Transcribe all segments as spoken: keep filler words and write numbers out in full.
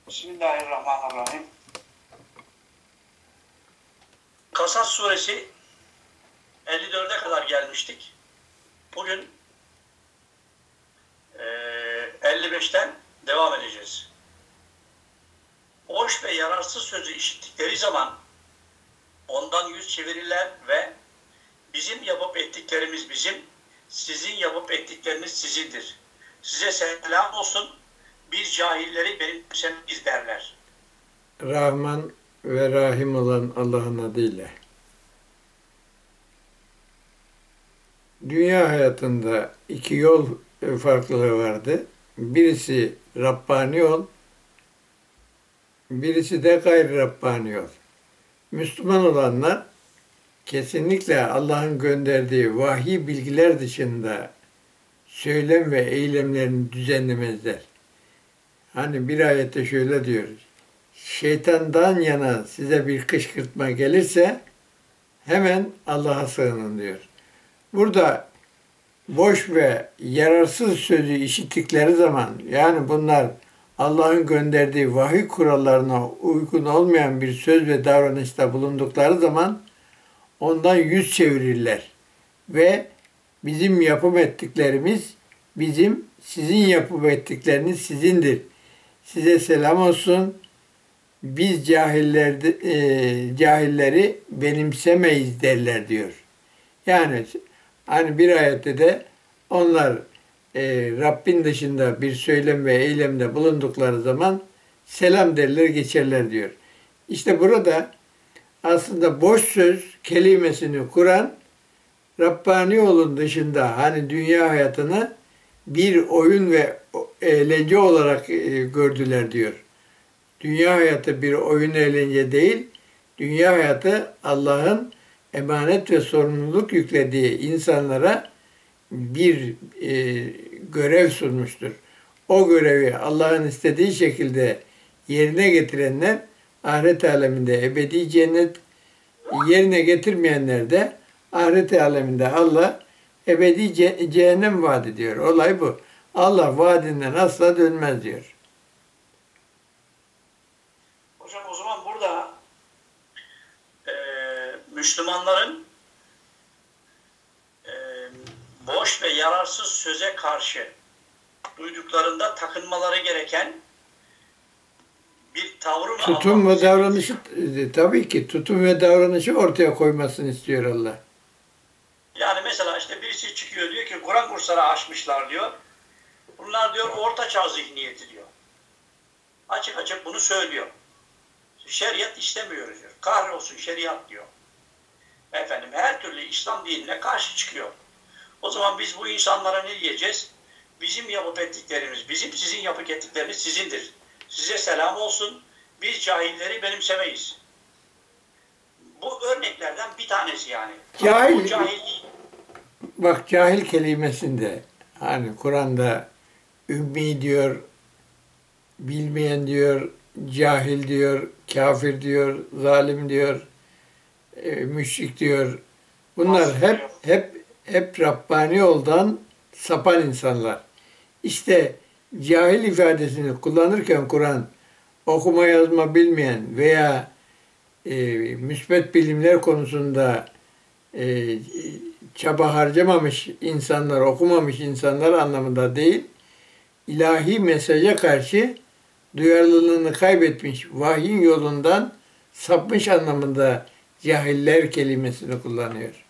Bismillahirrahmanirrahim. Kasas suresi elli dörde kadar gelmiştik. Bugün e, elli beşten devam edeceğiz. Boş ve yararsız sözü işittikleri zaman ondan yüz çevirirler ve bizim yapıp ettiklerimiz bizim, sizin yapıp ettikleriniz sizindir. Size selam olsun, biz cahilleri benimsemeyiz derler. Rahman ve Rahim olan Allah'ın adıyla. Dünya hayatında iki yol farklılığı vardı. Birisi Rabbani yol, birisi de gayri Rabbani yol. Müslüman olanlar kesinlikle Allah'ın gönderdiği vahiy bilgiler dışında söylem ve eylemlerini düzenlemezler. Hani bir ayette şöyle diyor, şeytandan yana size bir kışkırtma gelirse hemen Allah'a sığının diyor. Burada boş ve yararsız sözü işittikleri zaman, yani bunlar Allah'ın gönderdiği vahiy kurallarına uygun olmayan bir söz ve davranışta bulundukları zaman ondan yüz çevirirler. Ve bizim yapım ettiklerimiz bizim, sizin yapım ettikleriniz sizindir. Size selam olsun. Biz cahiller, e, cahilleri benimsemeyiz derler diyor. Yani hani bir ayette de onlar e, Rabbin dışında bir söylem ve eylemde bulundukları zaman selam derler geçerler diyor. İşte burada aslında boş söz kelimesini kuran Rabbani yolun dışında hani dünya hayatını bir oyun ve eğlence olarak e, gördüler diyor. Dünya hayatı bir oyun eğlence değil, dünya hayatı Allah'ın emanet ve sorumluluk yüklediği insanlara bir e, görev sunmuştur. O görevi Allah'ın istediği şekilde yerine getirenler ahiret aleminde ebedi cennet, yerine getirmeyenler de ahiret aleminde Allah ebedi ce cehennem vaat ediyor. Olay bu. Allah vaadinden asla dönmez diyor. Hocam o zaman burada e, Müslümanların e, boş ve yararsız söze karşı duyduklarında takınmaları gereken bir tavrı mı? Tutum ve davranışı, e, tabii ki tutum ve davranışı ortaya koymasını istiyor Allah. Yani mesela işte birisi çıkıyor diyor ki Kur'an kursları açmışlar diyor. Bunlar diyor orta çağ zihniyeti diyor. Açık açık bunu söylüyor. Şeriat istemiyoruz diyor. Kahrolsun şeriat diyor. Efendim her türlü İslam dinine karşı çıkıyor. O zaman biz bu insanlara ne diyeceğiz? Bizim yapıp ettiklerimiz, bizim sizin yapıp ettikleriniz sizindir. Size selam olsun. Biz cahilleri benimsemeyiz. Bu örneklerden bir tanesi yani. Cahil, bu cahil bak cahil kelimesinde hani Kur'an'da ümmi diyor, bilmeyen diyor, cahil diyor, kafir diyor, zalim diyor, e, müşrik diyor. Bunlar hep hep hep Rabbani yoldan sapan insanlar. İşte cahil ifadesini kullanırken Kur'an okuma yazma bilmeyen veya e, müsbet bilimler konusunda e, çaba harcamamış insanlar, okumamış insanlar anlamında değil, ilahi mesaja karşı duyarlılığını kaybetmiş, vahyin yolundan sapmış anlamında cahiller kelimesini kullanıyor.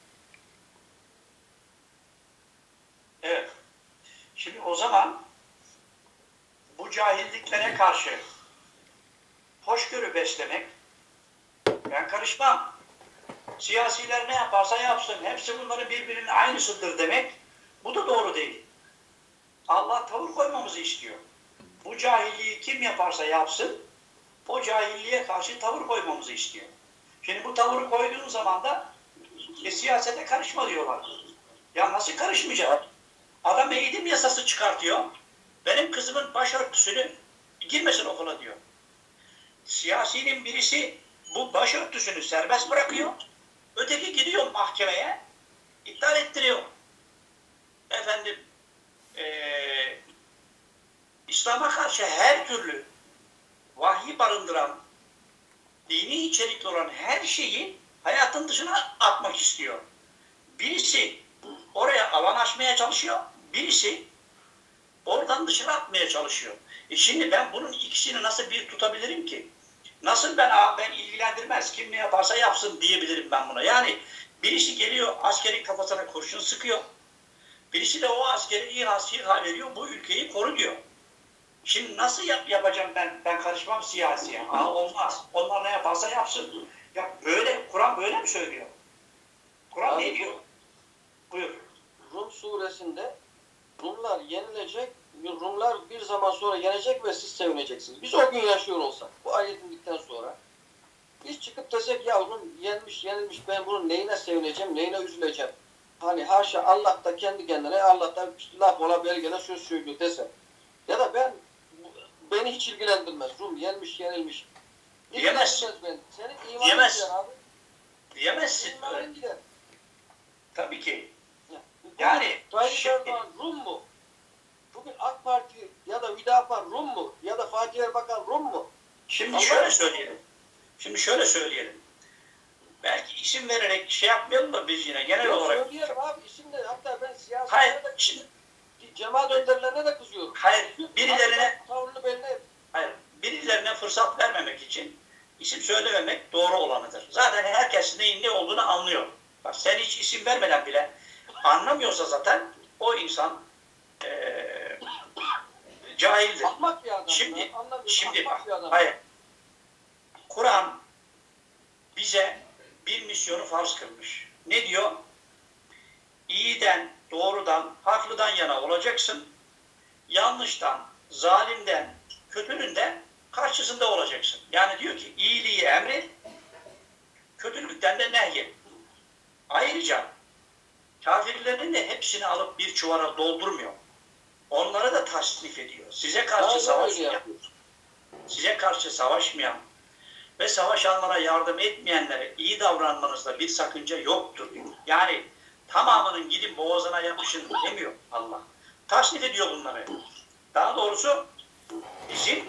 Evet. Şimdi o zaman bu cahilliklere karşı hoşgörü beslemek, ben karışmam. Siyasiler ne yaparsa yapsın, hepsi bunların birbirinin aynısıdır demek, bu da doğru değil. Allah tavır koymamızı istiyor. Bu cahilliği kim yaparsa yapsın, o cahilliğe karşı tavır koymamızı istiyor. Şimdi bu tavırı koyduğun zaman da e, siyasete karışma diyorlar. Ya nasıl karışmayacak? Adam eğitim yasası çıkartıyor. Benim kızımın başörtüsünü girmesin okula diyor. Siyasinin birisi bu başörtüsünü serbest bırakıyor. Öteki gidiyor mahkemeye, iptal ettiriyor. Efendim, ee, İslam'a karşı her türlü vahiy barındıran, dini içerikli olan her şeyi hayatın dışına atmak istiyor. Birisi oraya alan açmaya çalışıyor, birisi oradan dışına atmaya çalışıyor. E şimdi ben bunun ikisini nasıl bir tutabilirim ki? Nasıl ben, ben ilgilendirmez, kim ne yaparsa yapsın diyebilirim ben buna. Yani birisi geliyor askerin kafasına kurşun sıkıyor. Birisi de o askeri İHA, SİHA veriyor, bu ülkeyi koru diyor. Şimdi nasıl yap, yapacağım ben? Ben karışmam siyasiye. Aa, olmaz. Onlar ne yaparsa yapsın. Ya böyle, Kur'an böyle mi söylüyor? Kur'an ne diyor? Buyur. Rum suresinde Rumlar yenilecek, Rumlar bir zaman sonra yenecek ve siz sevineceksiniz. Biz o gün yaşıyor olsak, bu ayet indikten sonra biz çıkıp desek ya Rum yenmiş, yenilmiş, ben bunun neyine sevineceğim, neyine üzüleceğim. Hani haşa Allah da kendi kendine, Allah da laf ola belgene söz söylüyor dese. Ya da ben, beni hiç ilgilendirmez. Rum yenmiş, yenilmiş. Diyemezsin. Ben. Senin imanın Diyemezsin. gider abi. Diyemezsin. İmanın gider. Tabii ki. Ya, Yani Tayyip şimdi, Erdoğan Rum mu? Bugün AK Parti ya da Hüdapar Rum mu? Ya da Fatih Erbakan Rum mu? şimdi Allah şöyle Allah. söyleyelim. Şimdi şöyle söyleyelim. Belki isim vererek şey yapmayalım da biz yine genel Yok, olarak. söyleyelim abi isim de, hatta ben Hayır, siyasetlere de şimdi, cemaat önderlerine de kızıyorum. hayır, birilerine, Tavrını belli. hayır, birilerine fırsat vermemek için isim söylememek doğru olanıdır. Zaten herkes neyin ne olduğunu anlıyor. Bak sen hiç isim vermeden bile anlamıyorsa zaten o insan eee cahildir. Ahmak bir adam. Şimdi, Anlamıyorum, şimdi ahmak bak, bir adam. hayır. Kur'an bize bir misyonu farz kılmış. Ne diyor? İyiden, doğrudan, haklıdan yana olacaksın. Yanlıştan, zalimden, kötünün de karşısında olacaksın. Yani diyor ki iyiliği emret, kötülükten de nehyet. Ayrıca kafirlerin de hepsini alıp bir çuvara doldurmuyor. Onları da tasnif ediyor. Size karşı Aynen savaşmayan, öyle. size karşı savaşmayan ve savaşanlara yardım etmeyenlere iyi davranmanızda bir sakınca yoktur diyor. Yani tamamının gidin boğazına yapışın demiyor Allah. Tasnif ediyor bunları. Daha doğrusu bizim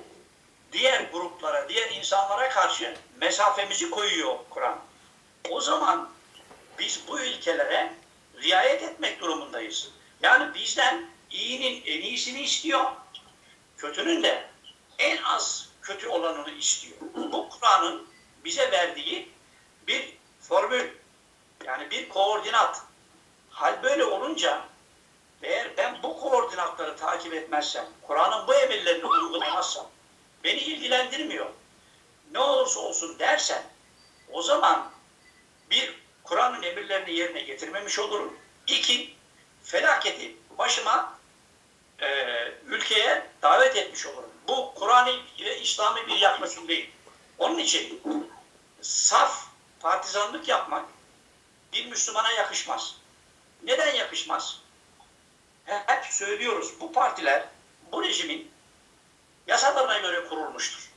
diğer gruplara, diğer insanlara karşı mesafemizi koyuyor Kur'an. O zaman biz bu ilkelere riayet etmek durumundayız. Yani bizden iyinin en iyisini istiyor, kötünün de en az kötü olanını istiyor. Bu Kur'an'ın bize verdiği bir formül, yani bir koordinat. Hal böyle olunca eğer ben bu koordinatları takip etmezsem, Kur'an'ın bu emirlerini uygulamazsam, beni ilgilendirmiyor, ne olursa olsun dersen, o zaman bir, Kur'an'ın emirlerini yerine getirmemiş olurum. İki, felaketi başıma, e, ülkeye davet etmiş olurum. Bu Kur'an'ı ve İslami bir yaklaşım değil. Onun için saf partizanlık yapmak bir Müslümana yakışmaz. Neden yakışmaz? Hep söylüyoruz, bu partiler bu rejimin yasalarına göre kurulmuştur.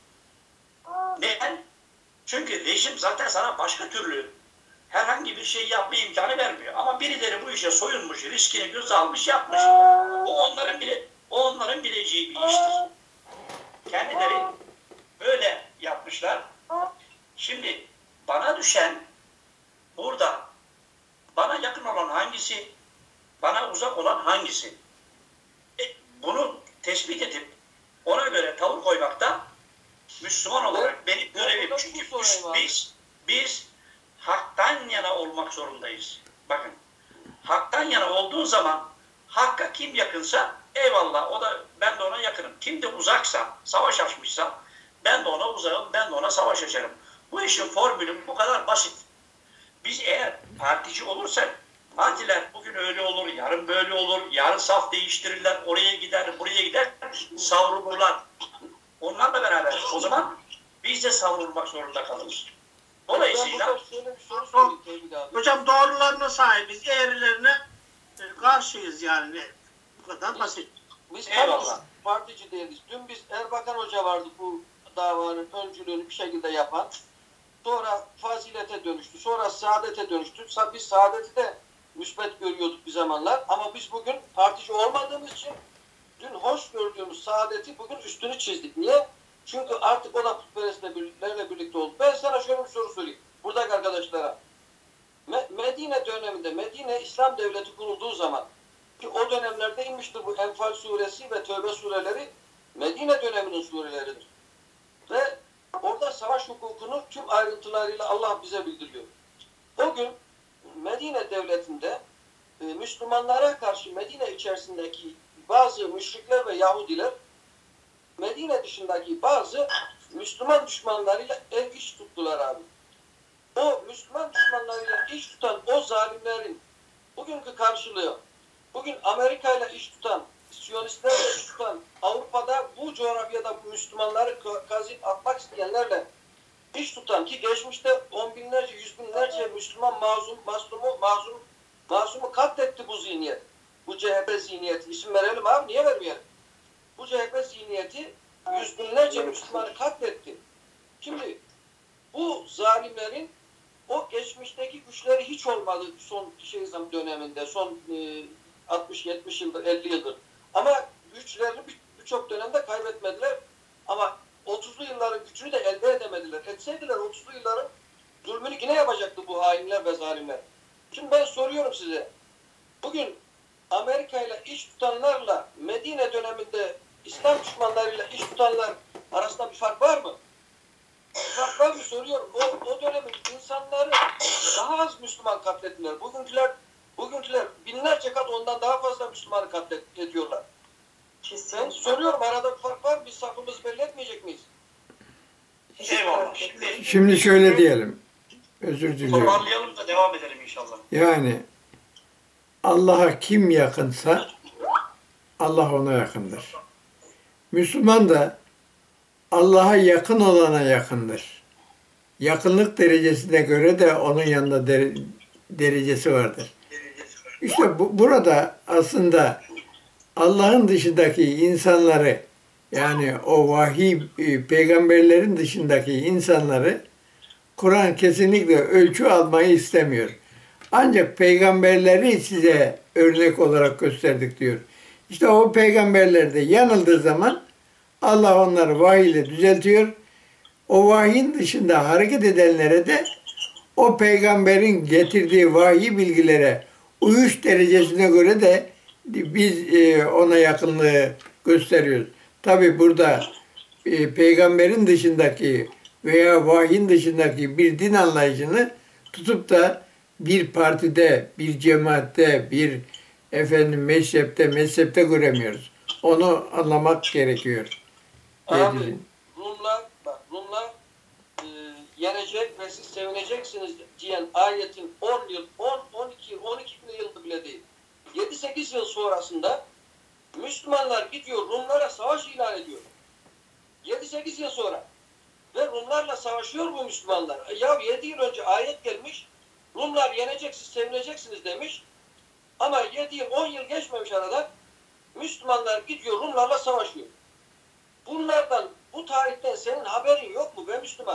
Neden? Çünkü rejim zaten sana başka türlü herhangi bir şey yapma imkanı vermiyor. Ama birileri bu işe soyunmuş, riskini göze almış, yapmış. O onların bile, o onların bileceği bir iştir. Kendileri böyle yapmışlar. Şimdi bana düşen burada bana yakın olan hangisi, bana uzak olan hangisi? E, bunu tespit edip ona göre tavır koymakta Müslüman olarak benim görevim. Çünkü biz, biz haktan yana olmak zorundayız. Bakın, haktan yana olduğun zaman hakka kim yakınsa eyvallah, o da ben de ona yakınım. Kim de uzaksa, savaş açmışsa ben de ona uzağım, ben de ona savaş açarım. Bu işin formülü bu kadar basit. Biz eğer partici olursak, partiler bugün öyle olur, yarın böyle olur, yarın saf değiştirirler, oraya gider, buraya gider, savrulurlar. Onlarla beraber o zaman biz de savrulmak zorunda kalırız. Dolayısıyla Şöyle bir soru sorayım Tevhid abi. Hocam doğrularına sahibiz, eğrilerine e, karşıyız yani. Bu kadar basit. Biz Eyvallah. tam partici değiliz. Dün biz Erbakan Hoca vardı bu davanın öncülüğünü bir şekilde yapan. Sonra fazilete dönüştü. Sonra saadete dönüştü. Biz saadeti de müsbet görüyorduk bir zamanlar. Ama biz bugün partici olmadığımız için dün hoş gördüğümüz saadeti bugün üstünü çizdik. Niye? Çünkü artık o da putperestlerle birlikte oldu. Ben sana şöyle bir soru sorayım. Buradaki arkadaşlara. Medine döneminde, Medine İslam Devleti kurulduğu zaman, ki o dönemlerde inmiştir bu Enfal suresi ve Tövbe sureleri, Medine döneminin sureleridir. Ve orada savaş hukukunu tüm ayrıntılarıyla Allah bize bildiriyor. O gün Medine devletinde e, Müslümanlara karşı Medine içerisindeki bazı müşrikler ve Yahudiler Medine dışındaki bazı Müslüman düşmanlarıyla el iş tuttular abi. O Müslüman düşmanlarıyla iş tutan o zalimlerin bugünkü karşılığı, bugün Amerika ile iş tutan, Siyonistlerle iş tutan, Avrupa'da bu coğrafyada bu Müslümanları kazıp atmak isteyenlerle iş tutan, ki geçmişte on binlerce, yüz binlerce Müslüman mazlum, mazlumu, mazlum, mazlumu katletti bu zihniyet. Bu C H P zihniyeti. İsim verelim abi, niye vermeyelim? Bu C H P zihniyeti yüz binlerce Müslümanı katletti. Şimdi bu zalimlerin o geçmişteki güçleri hiç olmadı son şey zaman döneminde, son e, altmış yetmiş yıldır, elli yıldır. Ama güçlerini birçok dönemde kaybetmediler. Ama otuzlu yılların gücünü de elde edemediler. Etseydiler otuzlu yılların zulmünü yine yapacaktı bu hainler ve zalimler. Şimdi ben soruyorum size. Bugün Amerika ile iş tutanlarla Medine döneminde İslam düşmanlarıyla iş tutanlar arasında bir fark var mı? Bir fark var mı soruyorum. O, o dönemin insanları daha az Müslüman katlettiler. Bugünküler bugünküler binlerce kat ondan daha fazla Müslümanı katlediyorlar. Ben soruyorum, arada bir fark var mı? Biz safımızı belli etmeyecek miyiz? Eyvallah. Şimdi, Şimdi şöyle diyelim. Özür diliyorum. toparlayalım da devam edelim inşallah. Yani Allah'a kim yakınsa Allah ona yakındır. Müslüman da Allah'a yakın olana yakındır. Yakınlık derecesine göre de onun yanında dere, derecesi vardır. İşte bu, burada aslında Allah'ın dışındaki insanları, yani o vahiy peygamberlerin dışındaki insanları Kur'an kesinlikle ölçü almayı istemiyor. Ancak peygamberleri size örnek olarak gösterdik diyor. İşte o peygamberler de yanıldığı zaman Allah onları vahiy ile düzeltiyor. O vahyin dışında hareket edenlere de o peygamberin getirdiği vahiy bilgilere uyuş derecesine göre de biz ona yakınlığı gösteriyoruz. Tabi burada peygamberin dışındaki veya vahyin dışındaki bir din anlayışını tutup da bir partide, bir cemaatte, bir efendim mezhepte, mezhepte göremiyoruz. Onu anlamak gerekiyor. Abi, Rumlar, bak Rumlar e, yenecek ve siz sevineceksiniz diyen ayetin on yıl, on, on iki yıl, on iki yıl bile değil. yedi sekiz yıl sonrasında Müslümanlar gidiyor Rumlara savaş ilan ediyor. yedi sekiz yıl sonra. Ve Rumlarla savaşıyor bu Müslümanlar. E, ya yedi yıl önce ayet gelmiş, Rumlar yenecek, siz sevineceksiniz demiş. Ama yedi yıl, on yıl geçmemiş arada Müslümanlar gidiyor Rumlarla savaşıyor. Bunlardan, bu tarihten senin haberin yok mu be Müslüman?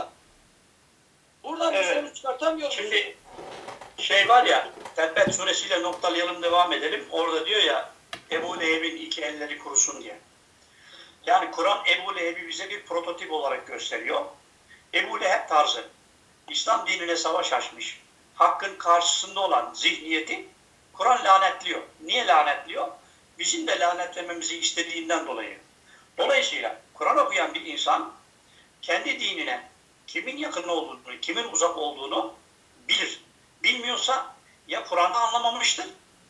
Buradan evet. Bir sonuç çıkartamıyor musun? Şimdi şey var ya, Tebet suresiyle noktalayalım, devam edelim. Orada diyor ya, Ebu Leheb'in iki elleri kurusun diye. Yani Kur'an Ebu Leheb'i bize bir prototip olarak gösteriyor. Ebu Leheb tarzı, İslam dinine savaş açmış, hakkın karşısında olan zihniyeti Kur'an lanetliyor. Niye lanetliyor? Bizim de lanetlememizi istediğinden dolayı. Dolayısıyla Kur'an okuyan bir insan kendi dinine kimin yakın olduğunu, kimin uzak olduğunu bilir. Bilmiyorsa ya Kur'an'ı anlamamıştır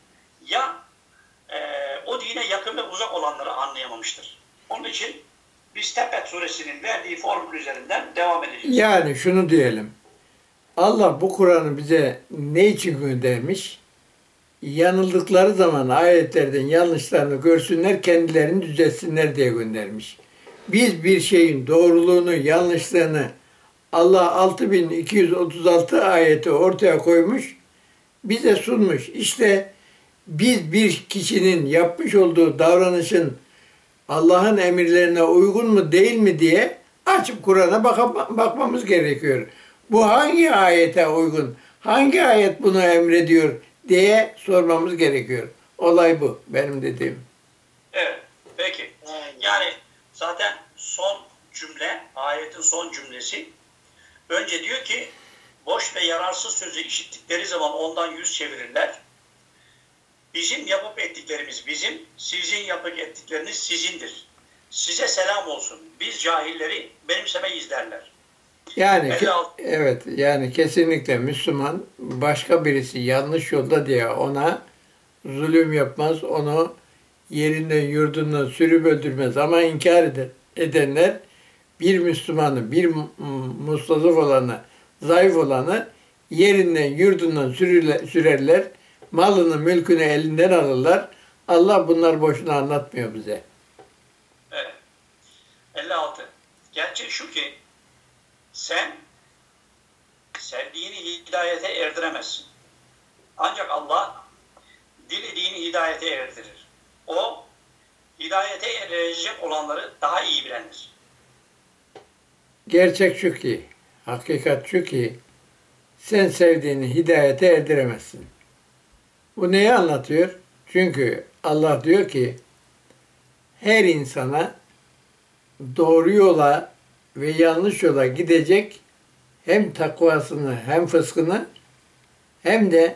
ya e, o dine yakın ve uzak olanları anlayamamıştır. Onun için biz Tebet suresinin verdiği formül üzerinden devam edeceğiz. Yani şunu diyelim. Allah bu Kur'an'ı bize ne için göndermiş? Yanıldıkları zaman ayetlerden yanlışlarını görsünler, kendilerini düzeltsinler diye göndermiş. Biz bir şeyin doğruluğunu, yanlışlığını Allah altı bin iki yüz otuz altı ayeti ortaya koymuş, bize sunmuş. İşte biz bir kişinin yapmış olduğu davranışın Allah'ın emirlerine uygun mu değil mi diye açıp Kur'an'a bakmamız gerekiyor. Bu hangi ayete uygun, hangi ayet bunu emrediyor diye sormamız gerekiyor. Olay bu, benim dediğim. Evet, peki. Yani zaten son cümle, ayetin son cümlesi. Önce diyor ki, boş ve yararsız sözü işittikleri zaman ondan yüz çevirirler. Bizim yapıp ettiklerimiz bizim, sizin yapıp ettikleriniz sizindir. Size selam olsun. Biz cahilleri benimsemeyiz derler. Yani elli altı. evet, yani kesinlikle Müslüman başka birisi yanlış yolda diye ona zulüm yapmaz, onu yerinden yurdundan sürüp öldürmez ama inkar eder, edenler bir Müslümanı, bir mustazaf olanı, zayıf olanı yerinden yurdundan sürürler, sürerler, malını mülkünü elinden alırlar. Allah bunlar boşuna anlatmıyor bize. Evet. elli altı. Gerçek şu ki sen sevdiğini hidayete erdiremezsin. Ancak Allah dilediğini hidayete erdirir. O hidayete erecek olanları daha iyi bilendir. Gerçek şu ki, hakikat şu ki sen sevdiğini hidayete erdiremezsin. Bu neyi anlatıyor? Çünkü Allah diyor ki her insana doğru yola ve yanlış yola gidecek hem takvasını hem fıskını hem de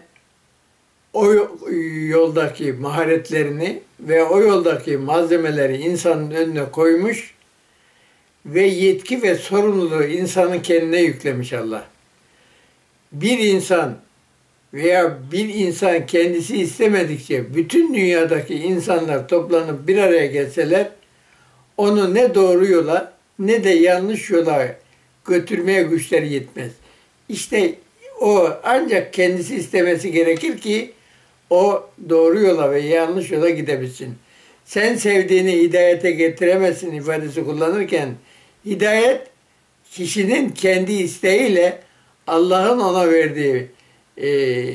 o yoldaki maharetlerini ve o yoldaki malzemeleri insanın önüne koymuş ve yetki ve sorumluluğu insanın kendine yüklemiş Allah. Bir insan veya bir insan kendisi istemedikçe bütün dünyadaki insanlar toplanıp bir araya gelseler onu ne doğru yola ne de yanlış yola götürmeye güçleri yetmez. İşte o ancak kendisi istemesi gerekir ki o doğru yola ve yanlış yola gidebilsin. Sen sevdiğini hidayete getiremezsin ifadesi kullanırken hidayet kişinin kendi isteğiyle Allah'ın ona verdiği e,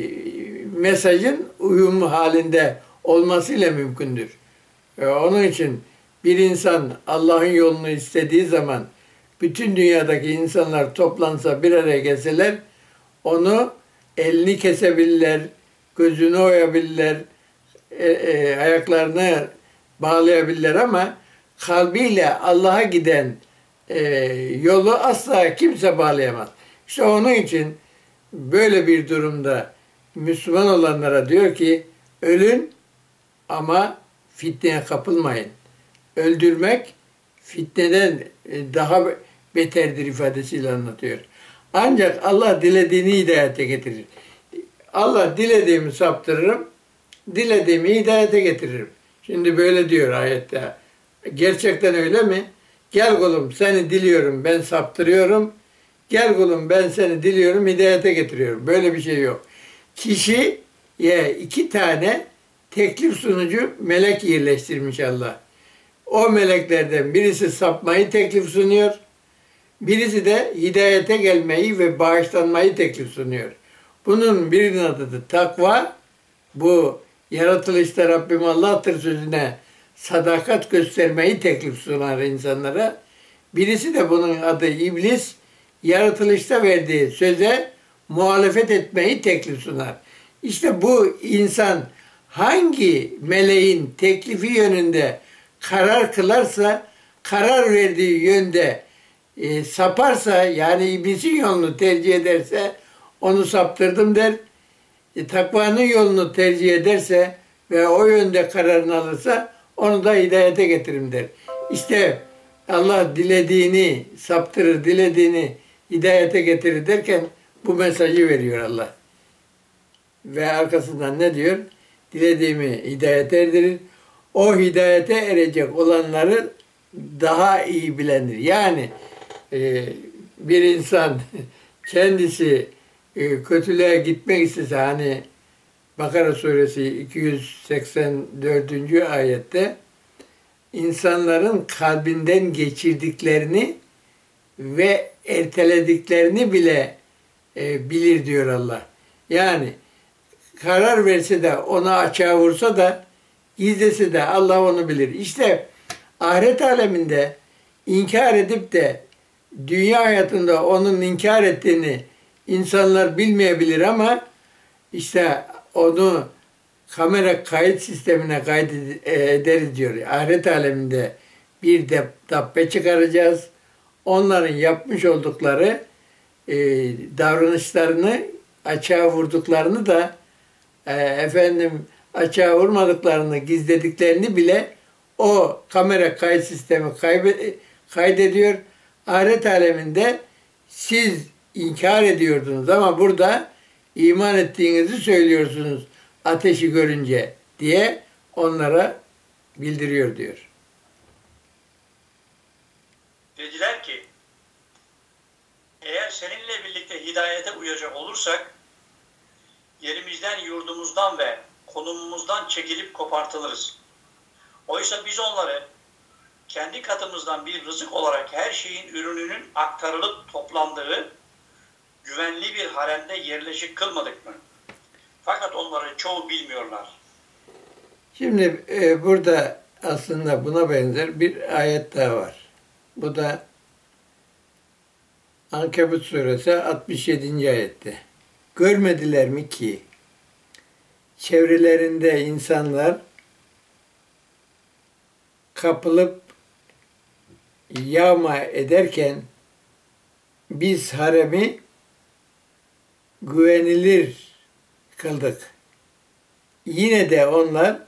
mesajın uyumlu halinde olmasıyla mümkündür. E, onun için bir insan Allah'ın yolunu istediği zaman bütün dünyadaki insanlar toplansa bir araya gelseler onu elini kesebilirler, gözünü oyabilirler, e, e, ayaklarını bağlayabilirler ama kalbiyle Allah'a giden e, yolu asla kimse bağlayamaz. İşte onun için böyle bir durumda Müslüman olanlara diyor ki ölün ama fitneye kapılmayın. Öldürmek fitneden daha beterdir ifadesiyle anlatıyor. Ancak Allah dilediğini hidayete getirir. Allah dilediğimi saptırırım, dilediğimi hidayete getiririm. Şimdi böyle diyor ayette. Gerçekten öyle mi? Gel kulum seni diliyorum, ben saptırıyorum. Gel kulum ben seni diliyorum, hidayete getiriyorum. Böyle bir şey yok. Kişiye iki tane teklif sunucu melek yerleştirmiş Allah. O meleklerden birisi sapmayı teklif sunuyor. Birisi de hidayete gelmeyi ve bağışlanmayı teklif sunuyor. Bunun birinin adı da takva. Bu yaratılışta Rabbim Allah'tır sözüne sadakat göstermeyi teklif sunar insanlara. Birisi de bunun adı iblis. Yaratılışta verdiği söze muhalefet etmeyi teklif sunar. İşte bu insan hangi meleğin teklifi yönünde karar kılarsa, karar verdiği yönde e, saparsa, yani iblisin yolunu tercih ederse onu saptırdım der. E, takvanın yolunu tercih ederse ve o yönde kararını alırsa onu da hidayete getiririm der. İşte Allah dilediğini saptırır, dilediğini hidayete getirir derken bu mesajı veriyor Allah. Ve arkasından ne diyor? Dilediğimi hidayete erdirir. O hidayete erecek olanları daha iyi bilendir. Yani e, bir insan kendisi e, kötülüğe gitmek istese, hani Bakara suresi iki yüz seksen dördüncü ayette insanların kalbinden geçirdiklerini ve ertelediklerini bile e, bilir diyor Allah. Yani karar verse de onu açığa vursa da gizlese de Allah onu bilir. İşte ahiret aleminde inkar edip de dünya hayatında onun inkar ettiğini insanlar bilmeyebilir ama işte onu kamera kayıt sistemine kaydederiz diyor. Ahiret aleminde bir de dabbe çıkaracağız. onların yapmış oldukları e, davranışlarını açığa vurduklarını da e, efendim açığa vurmadıklarını, gizlediklerini bile o kamera kayıt sistemi kaybe, kaydediyor. Ahiret aleminde siz inkar ediyordunuz ama burada iman ettiğinizi söylüyorsunuz ateşi görünce diye onlara bildiriyor diyor. Dediler ki eğer seninle birlikte hidayete uyacak olursak yerimizden, yurdumuzdan ve konumumuzdan çekilip kopartılırız. Oysa biz onları kendi katımızdan bir rızık olarak her şeyin ürününün aktarılıp toplandığı güvenli bir haremde yerleşik kılmadık mı? Fakat onları çoğu bilmiyorlar. Şimdi e, burada aslında buna benzer bir ayet daha var. Bu da Ankebut suresi altmış yedinci ayette. Görmediler mi ki çevrelerinde insanlar kapılıp yağma ederken biz haremi güvenilir kıldık. Yine de onlar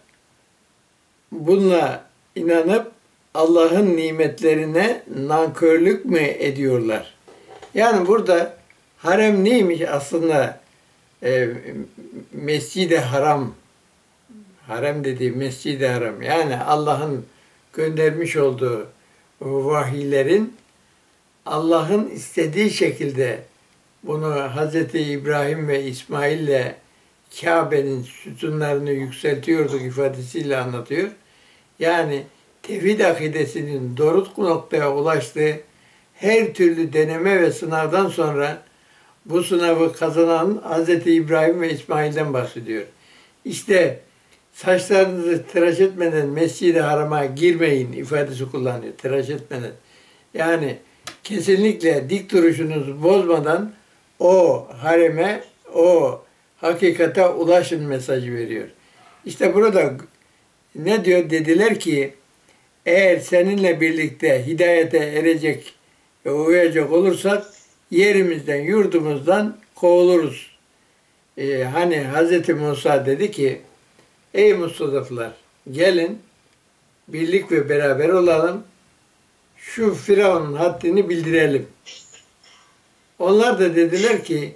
bununla inanıp Allah'ın nimetlerine nankörlük mü ediyorlar? Yani burada harem neymiş aslında? E, Mescid-i Haram, harem dediği Mescid-i Haram, yani Allah'ın göndermiş olduğu vahiylerin Allah'ın istediği şekilde bunu Hazreti İbrahim ve İsmail'le Kabe'nin sütunlarını yükseltiyorduk ifadesiyle anlatıyor. Yani tevhid akidesinin doruk noktaya ulaştığı her türlü deneme ve sınavdan sonra bu sınavı kazanan Hazreti İbrahim ve İsmail'den bahsediyor. İşte saçlarınızı tıraş etmeden Mescid-i Haram'a girmeyin ifadesi kullanıyor. Tıraş etmeden. Yani kesinlikle dik duruşunuzu bozmadan o hareme, o hakikate ulaşın mesajı veriyor. İşte burada ne diyor? Dediler ki eğer seninle birlikte hidayete erecek ve uyacak olursak yerimizden, yurdumuzdan kovuluruz. Ee, hani Hz. Musa dedi ki ey Mustafa'lar gelin birlik ve beraber olalım. Şu Firavun'un haddini bildirelim. Onlar da dediler ki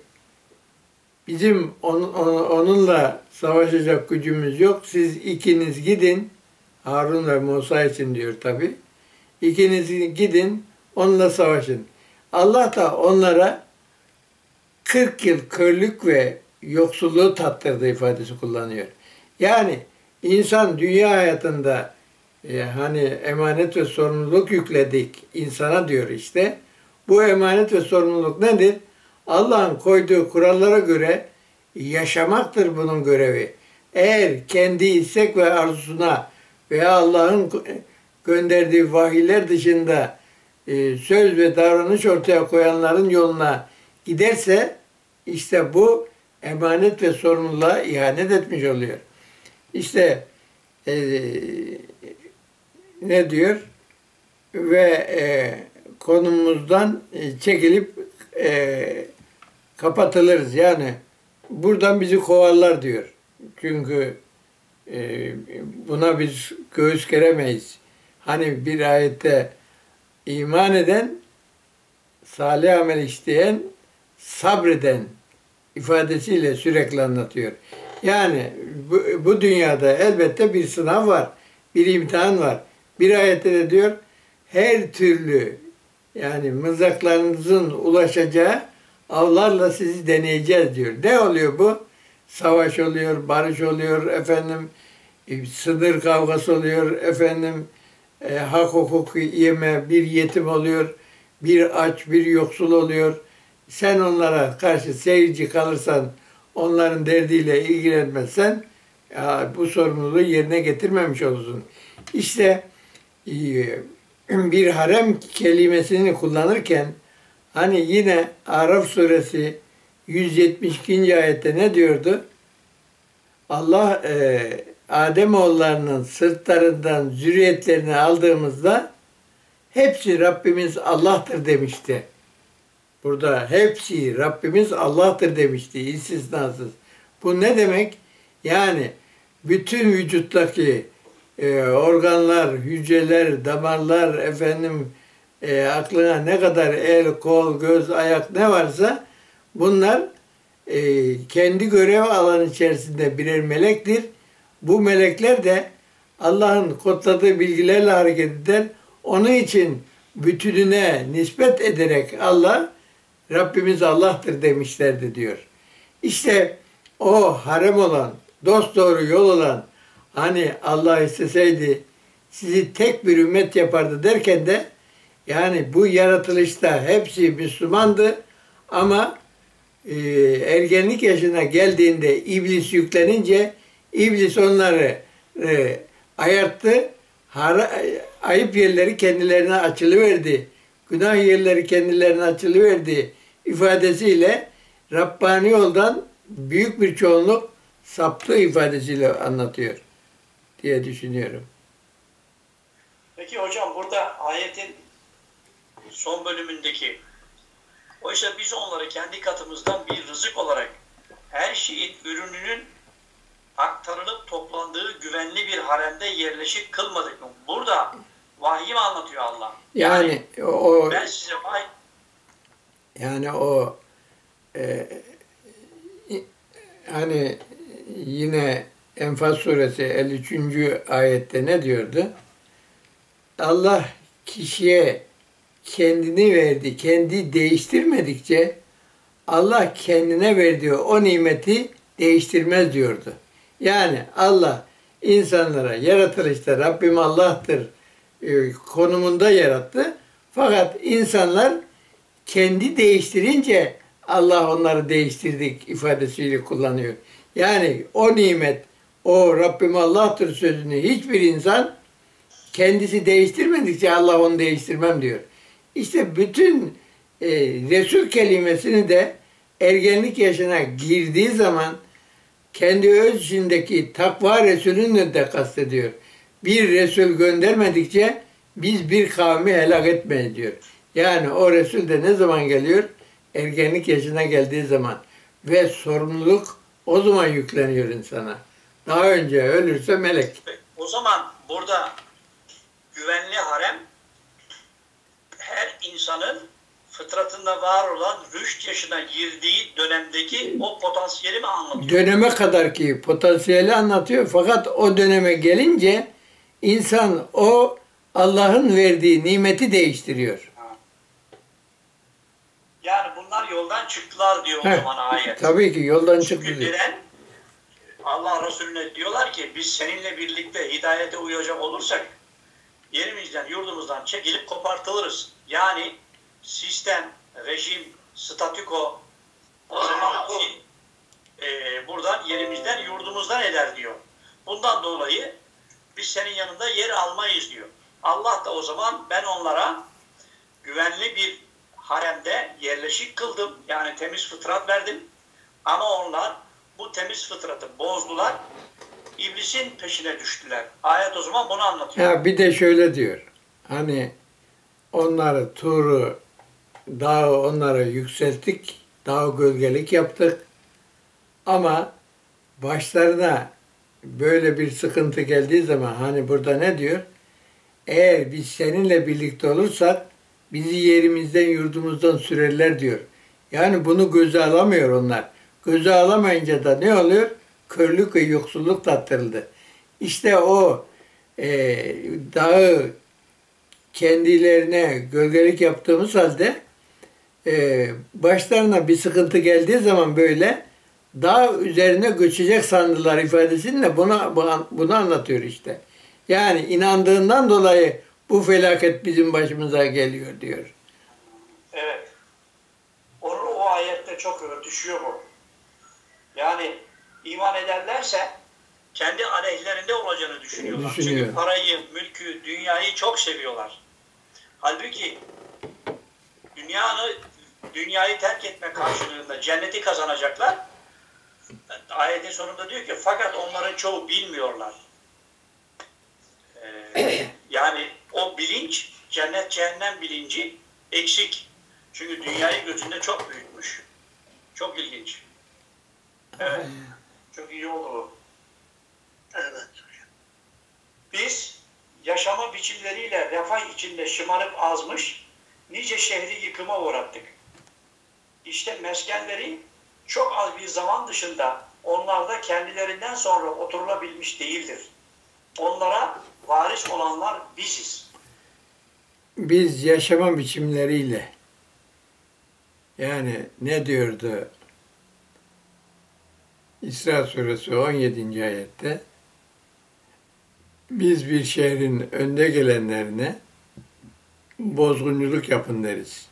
bizim on, on, onunla savaşacak gücümüz yok. Siz ikiniz gidin. Harun ve Musa için diyor tabi. İkiniz gidin onunla savaşın. Allah da onlara kırk yıl körlük ve yoksulluğu tattırdı ifadesi kullanıyor. Yani insan dünya hayatında e, hani emanet ve sorumluluk yükledik insana diyor işte. Bu emanet ve sorumluluk nedir? Allah'ın koyduğu kurallara göre yaşamaktır bunun görevi. Eğer kendi istek ve arzusuna veya Allah'ın gönderdiği vahiyler dışında e, söz ve davranış ortaya koyanların yoluna giderse işte bu emanet ve sorumluluğa ihanet etmiş oluyor. İşte e, ne diyor? Ve e, konumumuzdan e, çekilip e, kapatılırız. Yani buradan bizi kovarlar diyor. Çünkü e, buna biz göğüs geremeyiz. Hani bir ayette iman eden, salih amel işleyen, sabreden ifadesiyle sürekli anlatıyor. Yani bu, bu dünyada elbette bir sınav var, bir imtihan var. Bir ayette de diyor, her türlü yani mızraklarınızın ulaşacağı avlarla sizi deneyeceğiz diyor. Ne oluyor bu? Savaş oluyor, barış oluyor, efendim sınır kavgası oluyor, efendim e, hak hukuk yeme, bir yetim oluyor, bir aç, bir yoksul oluyor. Sen onlara karşı seyirci kalırsan, onların derdiyle ilgilenmezsen ya, bu sorumluluğu yerine getirmemiş olursun. İşte e, bir harem kelimesini kullanırken hani yine Araf suresi yüz yetmiş ikinci ayette ne diyordu? Allah e, Ademoğullarının sırtlarından zürriyetlerini aldığımızda hepsi Rabbimiz Allah'tır demişti. Burada hepsi Rabbimiz Allah'tır demişti, istisnasız. Bu ne demek? Yani bütün vücuttaki e, organlar, hücreler, damarlar, efendim e, aklına ne kadar el, kol, göz, ayak ne varsa bunlar e, kendi görev alanı içerisinde birer melektir. Bu melekler de Allah'ın kodladığı bilgilerle hareket eder. Onun için bütününe nispet ederek Allah, Rabbimiz Allah'tır demişlerdi diyor. İşte o harem olan, dosdoğru yol olan, hani Allah isteseydi sizi tek bir ümmet yapardı derken de, yani bu yaratılışta hepsi Müslümandı ama e, ergenlik yaşına geldiğinde iblis yüklenince iblis onları e, ayarttı. Hara, ayıp yerleri kendilerine açılıverdi. Günah yerleri kendilerine açılıverdi ifadesiyle Rabbani yoldan büyük bir çoğunluk saptığı ifadesiyle anlatıyor diye düşünüyorum. Peki hocam, burada ayetin son bölümündeki, oysa biz onları kendi katımızdan bir rızık olarak her şeyin ürününün aktarılıp toplandığı güvenli bir haremde yerleşik kılmadık mı? Burada vahiy mi anlatıyor Allah? Yani, yani o ben size vahiy yani o e, hani yine Enfal suresi elli üçüncü ayette ne diyordu? Allah kişiye kendini verdi, kendi değiştirmedikçe Allah kendine verdiği o nimeti değiştirmez diyordu. Yani Allah insanlara yaratılışta Rabbim Allah'tır e, konumunda yarattı. Fakat insanlar kendi değiştirince Allah onları değiştirdik ifadesiyle kullanıyor. Yani o nimet, o Rabbim Allah'tır sözünü hiçbir insan kendisi değiştirmedikçe Allah onu değiştirmem diyor. İşte bütün e, Resul kelimesini de ergenlik yaşına girdiği zaman kendi öz içindeki takva Resulünü de kastediyor. Bir Resul göndermedikçe biz bir kavmi helak etmeyiz diyor. Yani o Resul de ne zaman geliyor? Ergenlik yaşına geldiği zaman. Ve sorumluluk o zaman yükleniyor insana. Daha önce ölürse melek. O zaman burada güvenli harem her insanın fıtratında var olan rüşt yaşına girdiği dönemdeki o potansiyeli mi anlatıyor? Döneme kadar ki potansiyeli anlatıyor. Fakat o döneme gelince insan o Allah'ın verdiği nimeti değiştiriyor. Yani bunlar yoldan çıktılar diyor o Heh, zaman ayet. Tabii ki yoldan Çünkü çıktı diyor. neden? Allah Resulüne diyorlar ki biz seninle birlikte hidayete uyacak olursak yerimizden, yurdumuzdan çekilip kopartılırız. Yani sistem, rejim, statüko o zaman ki e, buradan yerimizden, yurdumuzdan eder diyor. Bundan dolayı biz senin yanında yer almayız diyor. Allah da o zaman ben onlara güvenli bir haremde yerleşik kıldım. Yani temiz fıtrat verdim. Ama onlar bu temiz fıtratı bozdular. İblisin peşine düştüler. Ayet o zaman bunu anlatıyor. Ya bir de şöyle diyor. Hani onları Tur'u, dağı onlara yükselttik. Dağı gölgelik yaptık. Ama başlarına böyle bir sıkıntı geldiği zaman hani burada ne diyor? Eğer biz seninle birlikte olursak bizi yerimizden, yurdumuzdan sürerler diyor. Yani bunu göze alamıyor onlar. Göze alamayınca da ne oluyor? Körlük ve yoksulluk tattırıldı. İşte o e, dağı kendilerine gölgelik yaptığımız halde e, başlarına bir sıkıntı geldiği zaman böyle dağ üzerine göçecek sandılar ifadesini buna, bunu anlatıyor işte. Yani inandığından dolayı bu felaket bizim başımıza geliyor diyor. Evet. O, o ayette çok örtüşüyor bu. Yani iman ederlerse kendi aleyhlerinde olacağını düşünüyorlar. Düşünüyor. Çünkü parayı, mülkü, dünyayı çok seviyorlar. Halbuki dünyanı, dünyayı terk etme karşılığında cenneti kazanacaklar. Ayetin sonunda diyor ki fakat onların çoğu bilmiyorlar. Ee, yani o bilinç cennet cehennem bilinci eksik. Çünkü dünyayı gözünde çok büyütmüş. Çok ilginç. Evet. Çok iyi oldu bu. Evet. Biz yaşama biçimleriyle refah içinde şımarıp azmış, nice şehri yıkıma uğrattık. İşte meskenleri çok az bir zaman dışında onlarda kendilerinden sonra oturulabilmiş değildir. Onlara varis olanlar biziz. Biz yaşama biçimleriyle, yani ne diyordu İsra suresi on yedinci ayette, biz bir şehrin önde gelenlerine bozgunculuk yapın deriz.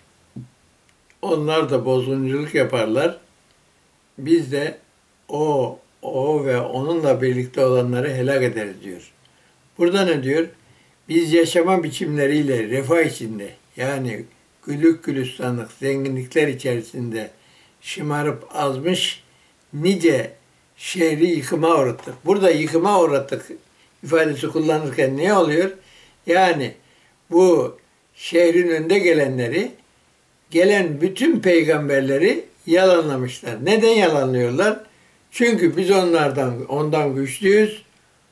Onlar da bozgunculuk yaparlar. Biz de o, o ve onunla birlikte olanları helak ederiz diyor. Burada ne diyor? Biz yaşama biçimleriyle refah içinde, yani güllük gülistanlık, zenginlikler içerisinde şımarıp azmış nice şehri yıkıma uğrattık. Burada yıkıma uğrattık ifadesi kullanırken ne oluyor? Yani bu şehrin önde gelenleri, gelen bütün peygamberleri yalanlamışlar. Neden yalanlıyorlar? Çünkü biz onlardan, ondan güçlüyüz.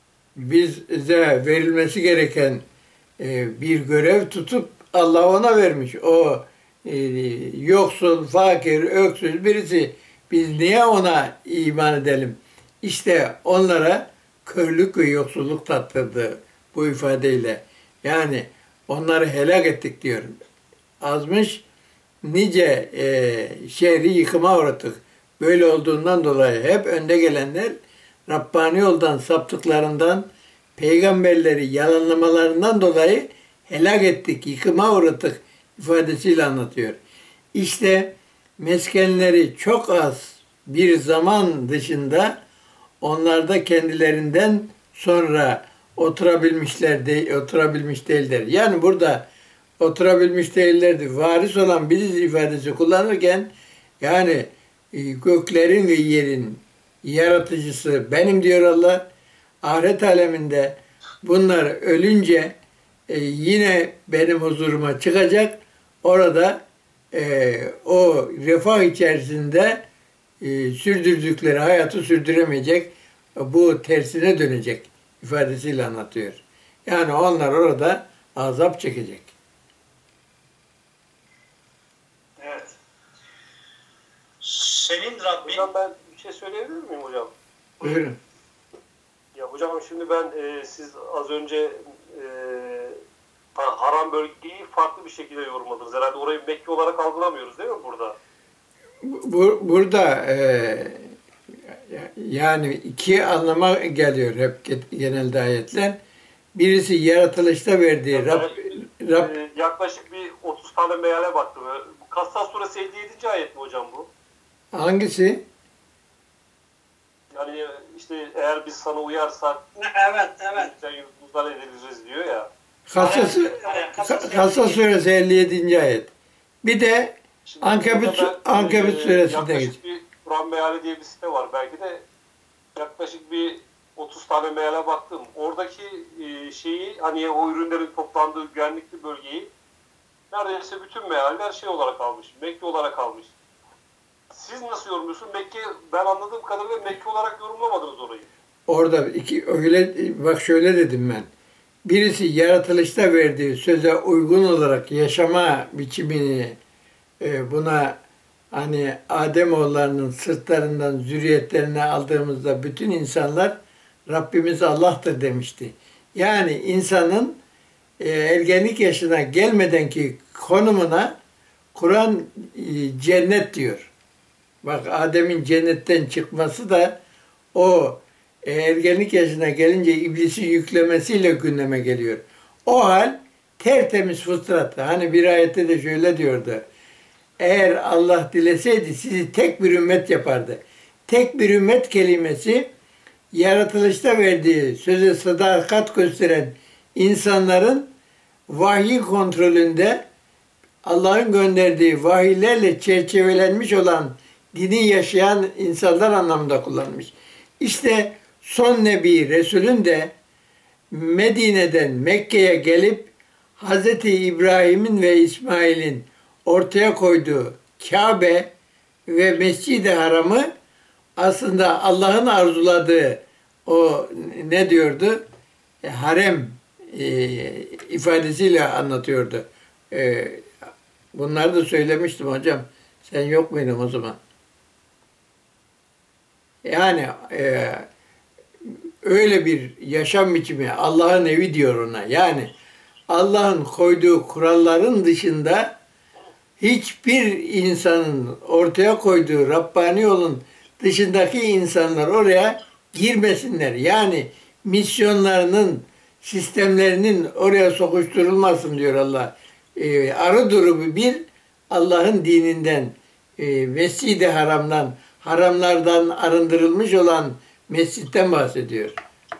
Bize verilmesi gereken bir görev tutup Allah ona vermiş. O yoksul, fakir, öksüz birisi. Biz niye ona iman edelim? İşte onlara körlük ve yoksulluk tattırdı bu ifadeyle. Yani onları helak ettik diyor. Azmış nice e, şehri yıkıma uğrattık. Böyle olduğundan dolayı hep önde gelenler Rabbani yoldan saptıklarından, peygamberleri yalanlamalarından dolayı helak ettik, yıkıma uğrattık ifadesiyle anlatıyor. İşte meskenleri çok az bir zaman dışında onlar da kendilerinden sonra oturabilmişler de, oturabilmiş değiller. Yani burada oturabilmiş değillerdi. Varis olan biziz ifadesi kullanırken yani göklerin ve yerin yaratıcısı benim diyor Allah. Ahiret aleminde bunlar ölünce e, yine benim huzuruma çıkacak. Orada e, o refah içerisinde e, sürdürdükleri hayatı sürdüremeyecek. Bu tersine dönecek ifadesiyle anlatıyor. Yani onlar orada azap çekecek. Evet. Senin Rabbin... Hocam ben bir şey söyleyebilir miyim hocam? Buyurun. Ya hocam şimdi ben e, siz az önce e, haram bölgeyi farklı bir şekilde yorumladınız. Herhalde orayı Mekke olarak algılamıyoruz değil mi burada? Bu, burada e, yani iki anlama geliyor hep genelde ayetler. Birisi yaratılışta verdiği Rab, Rab, e, yaklaşık bir otuz tane meale baktım. Kassas suresi elli yedinci ayet mi hocam bu? hangisi? Yani işte eğer biz sana uyarsak Evet, evet. yıldızlar ediliriz diyor ya. Kassas, Kassas suresi elli yedinci ayet. Bir de Şimdi Ankebut, ben, Ankebut e, suresinde geç. yaklaşık bir Kur'an meali diye bir site var. Belki de yaklaşık bir otuz tane meale baktım. Oradaki e, şeyi hani o ürünlerin toplandığı güvenlikli bölgeyi neredeyse bütün mealler şey olarak almış. Mekke olarak almış. Siz nasıl yorumluyorsunuz? Mekke, ben anladığım kadarıyla Mekke olarak yorumlamadınız orayı. Orada iki öyle bak şöyle dedim ben. Birisi yaratılışta verdiği söze uygun olarak yaşama biçimini e, buna hani Ademoğullarının sırtlarından zürriyetlerini aldığımızda bütün insanlar Rabbimiz Allah'tır demişti. Yani insanın e, ergenlik yaşına gelmedenki konumuna Kur'an e, cennet diyor. Bak Adem'in cennetten çıkması da o e, ergenlik yaşına gelince iblisin yüklemesiyle gündeme geliyor. O hal tertemiz fıtrattı. Hani bir ayette de şöyle diyordu. Eğer Allah dileseydi sizi tek bir ümmet yapardı. Tek bir ümmet kelimesi yaratılışta verdiği söze sadakat gösteren insanların vahiy kontrolünde Allah'ın gönderdiği vahiylerle çerçevelenmiş olan dini yaşayan insanlar anlamında kullanmış. İşte son Nebi Resul'ün de Medine'den Mekke'ye gelip Hazreti İbrahim'in ve İsmail'in ortaya koyduğu Kabe ve Mescid-i Haram'ı aslında Allah'ın arzuladığı o ne diyordu? E, harem e, ifadesiyle anlatıyordu. E, bunları da söylemiştim hocam. Sen yok muydun o zaman? Yani e, öyle bir yaşam biçimi, Allah'ın evi diyor ona. Yani Allah'ın koyduğu kuralların dışında hiçbir insanın ortaya koyduğu Rabbani yolun dışındaki insanlar oraya girmesinler. Yani misyonlarının, sistemlerinin oraya sokuşturulmasın diyor Allah. E, arı durumu bir, Allah'ın dininden, e, Mescid-i Haram'dan, haramlardan arındırılmış olan mescitten bahsediyor.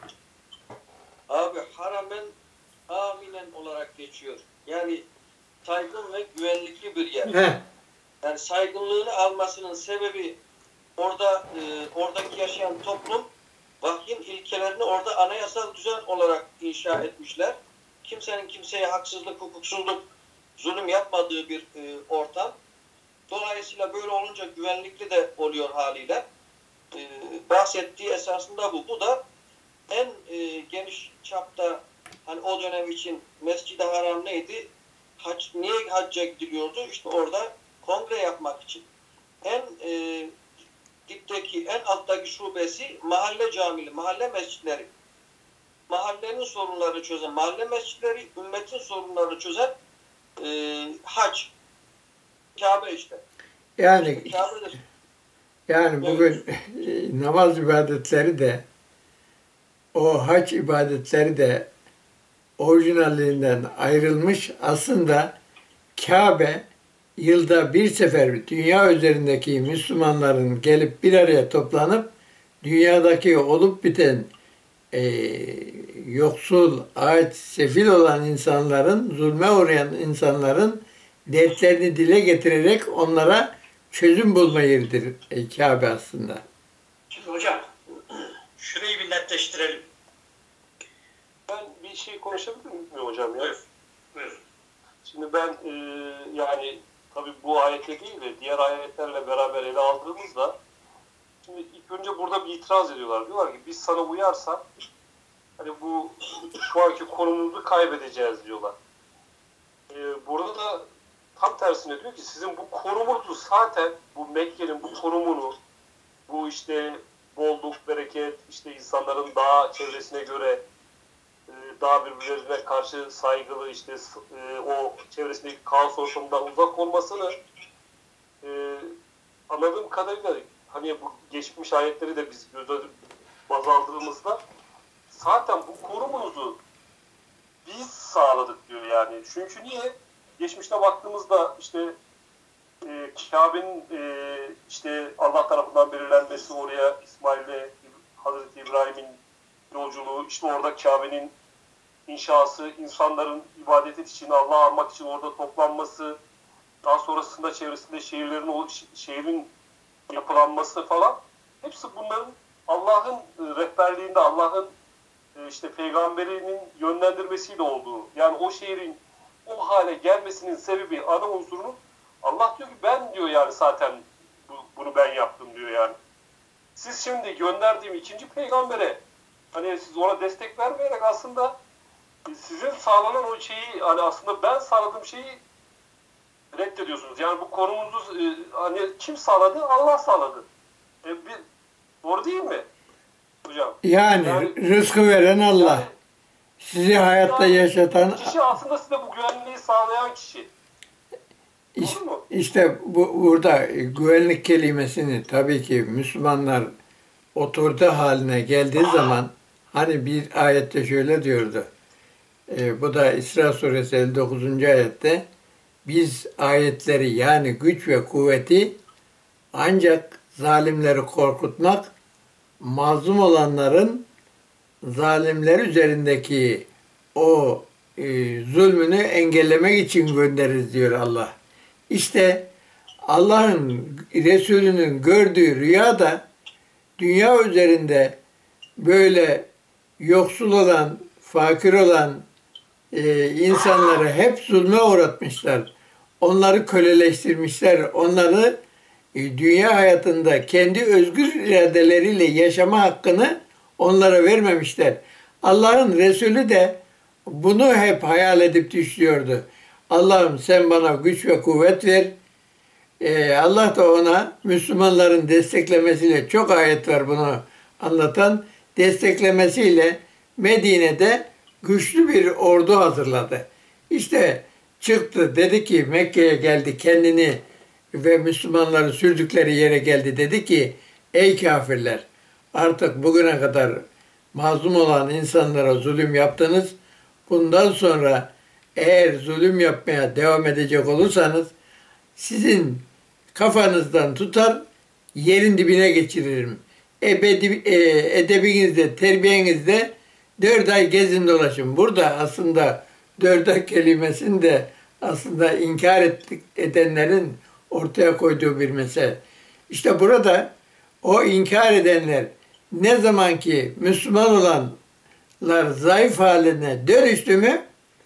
Abi haramen aminen olarak geçiyor. Yani saygın ve güvenlikli bir yer. Heh. Yani saygınlığını almasının sebebi orada e, oradaki yaşayan toplum vahyin ilkelerini orada anayasal düzen olarak inşa etmişler. Kimsenin kimseye haksızlık, hukuksuzluk, zulüm yapmadığı bir e, ortam. Dolayısıyla böyle olunca güvenlikli de oluyor haliyle. E, bahsettiği esasında bu. Bu da en e, geniş çapta hani o dönem için Mescid-i Haram neydi? Hac, niye hacca gidiliyordu? İşte orada kongre yapmak için. En e, dipteki, en alttaki şubesi mahalle camili, mahalle mescitleri. Mahallenin sorunlarını çözen mahalle mescitleri, ümmetin sorunlarını çözen e, hac. Kabe işte. Yani Kabe'de. yani bugün namaz ibadetleri de o hac ibadetleri de orijinalliğinden ayrılmış. Aslında Kabe yılda bir sefer dünya üzerindeki Müslümanların gelip bir araya toplanıp dünyadaki olup biten e, yoksul, aç, sefil olan insanların, zulme uğrayan insanların dertlerini dile getirerek onlara çözüm bulma yeridir e, Kabe aslında. Şimdi hocam şurayı bir netleştirelim. Ben bir şey konuşabilir miyim hocam ya? Buyur. Buyur. Şimdi ben e, yani tabii bu ayette değil de diğer ayetlerle beraber ele aldığımızda şimdi ilk önce burada bir itiraz ediyorlar. Diyorlar ki biz sana uyarsak hani bu şu anki konumumuzu kaybedeceğiz diyorlar. E, burada da tam tersine diyor ki sizin bu konumunuzu zaten bu Mekke'nin bu konumunu bu işte bolluk, bereket, işte insanların daha çevresine göre daha birbirlerine karşı saygılı işte e, o çevresindeki kaos ortamından uzak olmasını e, anladığım kadarıyla hani bu geçmiş ayetleri de biz göz baz aldığımızda zaten bu korumunuzu biz sağladık diyor yani. Çünkü niye? Geçmişte baktığımızda işte e, Kabe'nin e, işte Allah tarafından belirlenmesi oraya İsmail'le Hazreti İbrahim'in yolculuğu, işte orada Kabe'nin inşası, insanların ibadet için, Allah'ı anmak için orada toplanması, daha sonrasında çevresinde şehirlerin şehrin yapılanması falan, hepsi bunların Allah'ın rehberliğinde, Allah'ın işte peygamberinin yönlendirmesiyle olduğu. Yani o şehrin o hale gelmesinin sebebi, ana unsurunu Allah diyor ki ben diyor yani zaten bu, bunu ben yaptım diyor yani. Siz şimdi gönderdiğim ikinci peygambere hani siz ona destek vermeyerek aslında sizin sağlanan o şeyi hani aslında ben sağladığım şeyi reddediyorsunuz. Yani bu konumuzu e, hani kim sağladı? Allah sağladı. E, bir, doğru değil mi hocam? Yani, yani rızkı veren Allah. Yani, sizi hayatta yani, yaşatan kişi aslında size bu güvenliği sağlayan kişi. İşte, işte bu, burada güvenlik kelimesini tabii ki Müslümanlar otorite haline geldiği zaman hani bir ayette şöyle diyordu. E, bu da İsra suresi elli dokuzuncu ayette biz ayetleri yani güç ve kuvveti ancak zalimleri korkutmak, mazlum olanların zalimler üzerindeki o e, zulmünü engellemek için göndeririz diyor Allah. İşte Allah'ın Resulü'nün gördüğü rüyada dünya üzerinde böyle yoksul olan, fakir olan, e, insanları hep zulme uğratmışlar. Onları köleleştirmişler. Onları e, dünya hayatında kendi özgür iradeleriyle yaşama hakkını onlara vermemişler. Allah'ın Resulü de bunu hep hayal edip düşüyordu. Allah'ım sen bana güç ve kuvvet ver. Ee, Allah da ona Müslümanların desteklemesiyle, çok ayet var bunu anlatan, desteklemesiyle Medine'de güçlü bir ordu hazırladı. İşte çıktı, dedi ki Mekke'ye geldi, kendini ve Müslümanları sürdükleri yere geldi, dedi ki ey kafirler, artık bugüne kadar mazlum olan insanlara zulüm yaptınız. Bundan sonra eğer zulüm yapmaya devam edecek olursanız sizin kafanızdan tutar, yerin dibine geçiririm. Ebedi, e, edebinizde, terbiyenizde dört ay gezin dolaşın. Burada aslında dört ay kelimesinde aslında inkar ettik, edenlerin ortaya koyduğu bir mesele. İşte burada o inkar edenler ne zaman ki Müslüman olanlar zayıf haline dönüştü mü,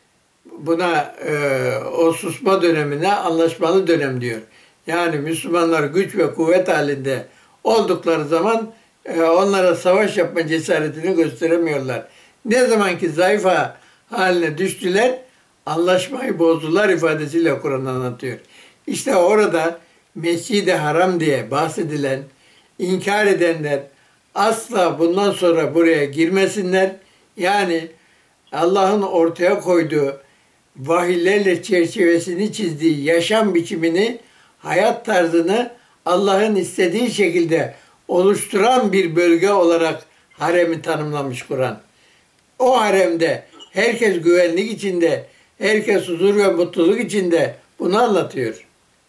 buna e, o susma dönemine anlaşmalı dönem diyor. Yani Müslümanlar güç ve kuvvet halinde oldukları zaman e, onlara savaş yapma cesaretini gösteremiyorlar. Ne zaman ki zayıf haline düştüler, anlaşmayı bozdular ifadesiyle Kur'an anlatıyor. İşte orada Mescid-i Haram diye bahsedilen, inkar edenler asla bundan sonra buraya girmesinler. Yani Allah'ın ortaya koyduğu vahiylerle çerçevesini çizdiği yaşam biçimini, hayat tarzını Allah'ın istediği şekilde oluşturan bir bölge olarak haremi tanımlamış Kur'an. O haremde herkes güvenlik içinde, herkes huzur ve mutluluk içinde, bunu anlatıyor.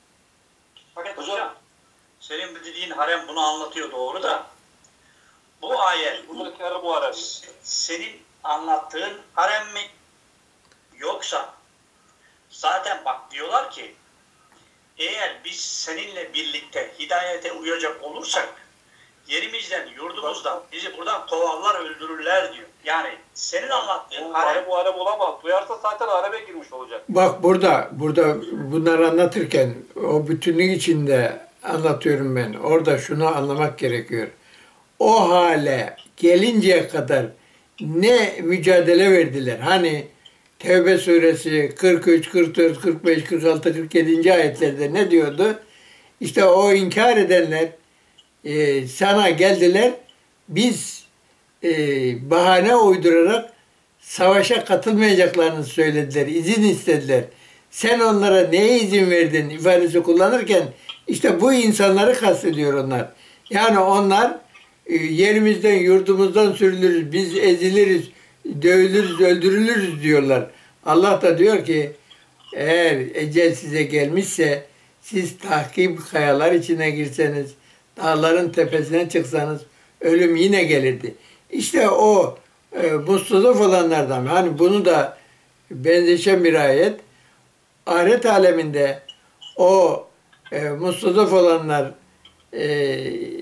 Fakat hocam, senin bu dediğin harem bunu anlatıyor doğru da, bu ayet, Buradaki harem bu harem. senin anlattığın harem mi? Yoksa zaten bak diyorlar ki eğer biz seninle birlikte hidayete uyacak olursak yerimizden, yurdumuzdan bizi buradan kovarlar, öldürürler diyor. Yani senin anlattığın Bu harem, harem bu harem olamaz. Duyarsa zaten hareme girmiş olacak. Bak burada, burada bunları anlatırken o bütünlük içinde anlatıyorum ben. Orada şunu anlamak gerekiyor. O hale gelinceye kadar ne mücadele verdiler? Hani Tevbe suresi kırk üç, kırk dört, kırk beş, kırk altı, kırk yedi. ayetlerde ne diyordu? İşte o inkar edenler e, sana geldiler, biz e, bahane uydurarak savaşa katılmayacaklarını söylediler, izin istediler. Sen onlara neye izin verdin ifadesi kullanırken işte bu insanları kastediyor onlar. Yani onlar e, yerimizden, yurdumuzdan sürülürüz, biz eziliriz, dövülürüz, öldürülürüz diyorlar. Allah da diyor ki eğer ecel size gelmişse siz tahkim kayalar içine girseniz, dağların tepesine çıksanız ölüm yine gelirdi. İşte o e, mustazaf olanlardan, hani bunu da benzeşen bir ayet, ahiret aleminde o e, mustazaf olanlar e,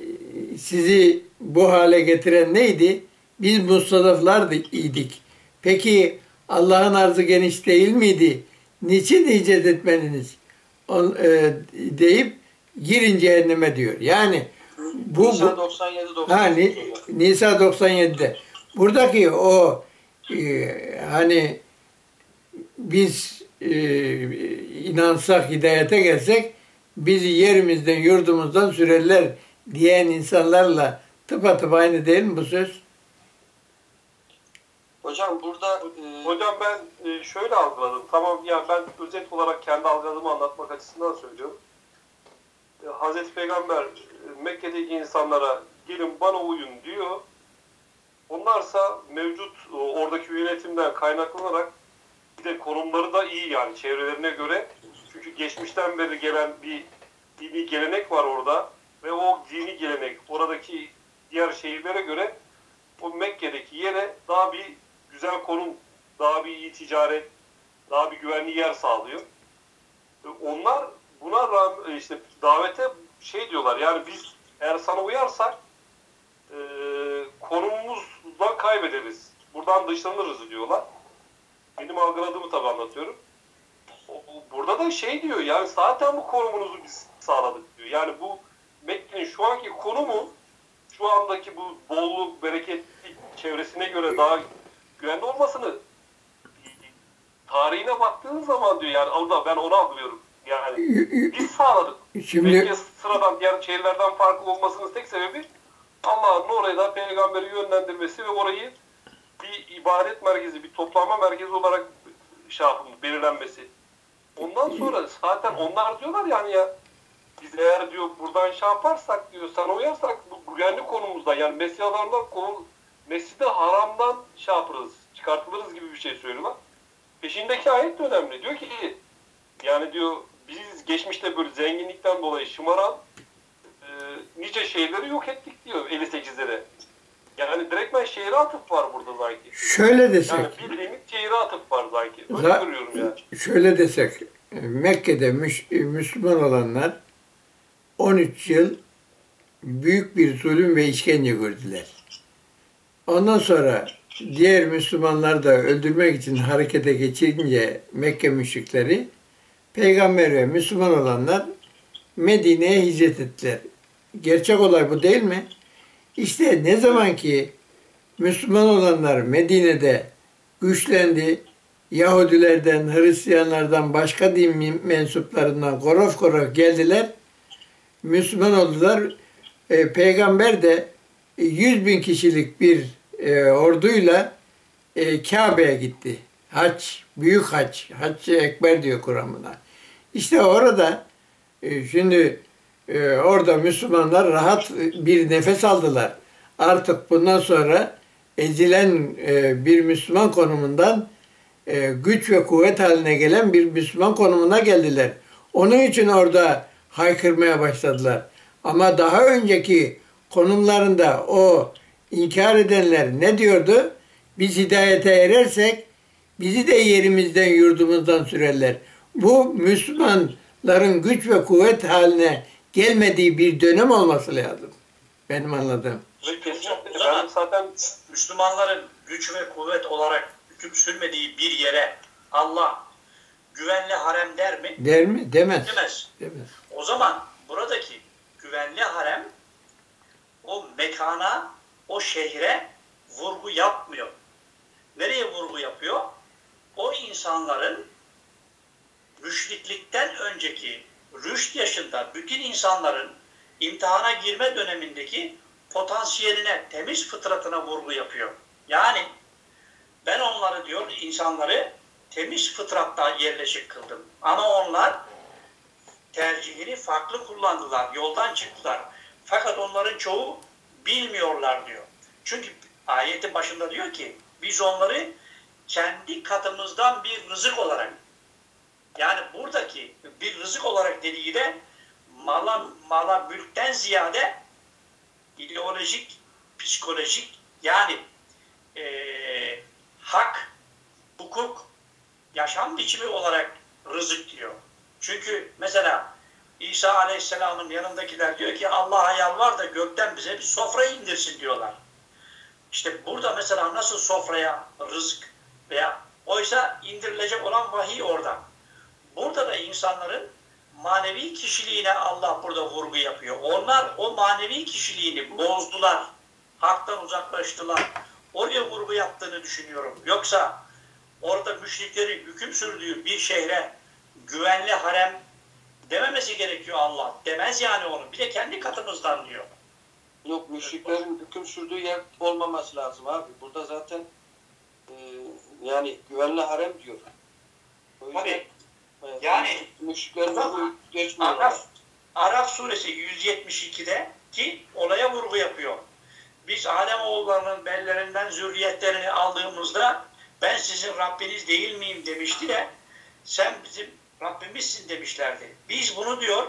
sizi bu hale getiren neydi? Biz mustazaflar idik. Peki Allah'ın arzı geniş değil miydi? Niçin icaz etmediniz? On, e, deyip girin cehenneme diyor. Yani bu, Nisa bu doksan yedi doksan ha, Ni, Nisa doksan yedi'de buradaki o e, hani biz e, inansak, hidayete gelsek bizi yerimizden, yurdumuzdan sürerler diyen insanlarla tıpatıp aynı değil mi bu söz? Hocam burada e, Hocam ben e, şöyle algıladım. Tamam ya, ben özet olarak kendi algıladığımı anlatmak açısından söylüyorum. E, Hazreti Peygamber e, Mekke'deki insanlara gelin bana uyun diyor. Onlarsa mevcut e, oradaki yönetimden kaynaklanarak bir de konumları da iyi, yani çevrelerine göre. Çünkü geçmişten beri gelen bir dini gelenek var orada ve o dini gelenek oradaki diğer şehirlere göre o Mekke'deki yere daha bir güzel konum, daha bir iyi ticaret, daha bir güvenli yer sağlıyor. Onlar buna rağmen işte davete şey diyorlar, yani biz eğer sana uyarsak e, konumumuzdan kaybederiz, buradan dışlanırız diyorlar. benim algıladığımı tabii anlatıyorum. Burada da şey diyor, yani zaten bu konumunuzu biz sağladık diyor. Yani bu Mekke'nin şu anki konumu, şu andaki bu bolluk, bereketli çevresine göre daha güvenli olmasını tarihine baktığın zaman diyor, yani Allah, ben onu algılıyorum. Yani biz sağladık. Şimdi Mekke sıradan diğer şehirlerden farklı olmasının tek sebebi Allah'ın oraya da peygamberi yönlendirmesi ve orayı bir ibadet merkezi, bir toplanma merkezi olarak şey yapılmış, belirlenmesi. Ondan sonra zaten onlar diyorlar yani, ya biz eğer diyor buradan şey yaparsak diyor, sana uyarsak bu güvenli konumuzdan, yani Mesih'lardan konu, Mesih-i Haram'dan şey yaparız, çıkartılırız gibi bir şey söylüyorlar. Peşindeki ayet de önemli. Diyor ki yani diyor, biz geçmişte böyle zenginlikten dolayı şımaran e, nice şeyleri yok ettik diyor elli sekizlere. Yani direktmen şehre atıf var burada sanki. şöyle desek, Yani bildiğimiz şehre atıf var sanki. Öyle za- görüyorum yani. şöyle desek, Mekke'de müş- Müslüman olanlar on üç yıl büyük bir zulüm ve işkence gördüler. Ondan sonra diğer Müslümanlar da öldürmek için harekete geçince Mekke müşrikleri, Peygamber ve Müslüman olanlar Medine'ye hicret ettiler. Gerçek olay bu değil mi? İşte ne zaman ki Müslüman olanlar Medine'de güçlendi, Yahudilerden, Hristiyanlardan, başka din mensuplarından korof korof geldiler, Müslüman oldular. E, Peygamber de yüz bin kişilik bir e, orduyla e, Kabe'ye gitti. Hac, büyük hac, Hac-ı Ekber diyor Kur'an buna. İşte orada e, şimdi e, orada Müslümanlar rahat bir nefes aldılar. Artık bundan sonra ezilen e, bir Müslüman konumundan e, güç ve kuvvet haline gelen bir Müslüman konumuna geldiler. Onun için orada haykırmaya başladılar. Ama daha önceki konumlarında o inkar edenler ne diyordu? Biz hidayete erersek bizi de yerimizden, yurdumuzdan sürerler. Bu Müslümanların güç ve kuvvet haline gelmediği bir dönem olması lazım. Benim anladığım. Kesinlikle. O zaman Ben zaten Müslümanların güç ve kuvvet olarak hüküm sürmediği bir yere Allah güvenli harem der mi? Der mi? Demez. Demez. Demez. O zaman buradaki güvenli harem o mekana, o şehre vurgu yapmıyor. Nereye vurgu yapıyor? O insanların müşriklikten önceki rüşt yaşında bütün insanların imtihana girme dönemindeki potansiyeline, temiz fıtratına vurgu yapıyor. Yani ben onları diyor, insanları temiz fıtratta yerleşik kıldım. Ama onlar tercihini farklı kullandılar, yoldan çıktılar. Fakat onların çoğu bilmiyorlar diyor. Çünkü ayetin başında diyor ki biz onları kendi katımızdan bir rızık olarak, yani buradaki bir rızık olarak dediği de mala, mala mülkten ziyade ideolojik, psikolojik, yani e, hak, hukuk, yaşam biçimi olarak rızık diyor. Çünkü mesela İsa Aleyhisselam'ın yanındakiler diyor ki Allah'a yalvar da gökten bize bir sofra indirsin diyorlar. İşte burada mesela nasıl sofraya rızık veya oysa indirilecek olan vahiy orada. Burada da insanların manevi kişiliğine Allah burada vurgu yapıyor. Onlar o manevi kişiliğini bozdular. Haktan uzaklaştılar. Oraya vurgu yaptığını düşünüyorum. Yoksa orada müşriklerin hüküm sürdüğü bir şehre güvenli harem dememesi gerekiyor Allah. Demez yani onu. Bir de kendi katımızdan diyor. Yok, müşriklerin hüküm sürdüğü yer olmaması lazım abi. Burada zaten e, yani güvenli harem diyor. O yüzden, Tabii. e, Yani müşriklerin Araf, geçmiyor. Araf, Araf suresi yüz yetmiş ikide ki olaya vurgu yapıyor. Biz Ademoğullarının bellerinden zürriyetlerini aldığımızda ben sizin Rabbiniz değil miyim demişti de sen bizim Rabbimizsin demişlerdi. Biz bunu diyor